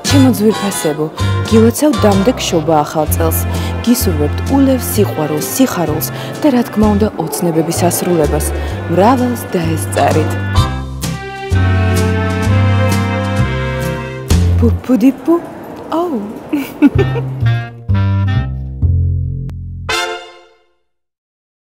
ჩემო ძვირფასებო, გილოცავ დამდეგ შობა ახალ წელს. გისურვებთ ულევ სიყვარულს, სიხარულს და რა თქმა უნდა ოცნებების ასრულებას. მრავალს დაესწარით. Pupudippu. Oh.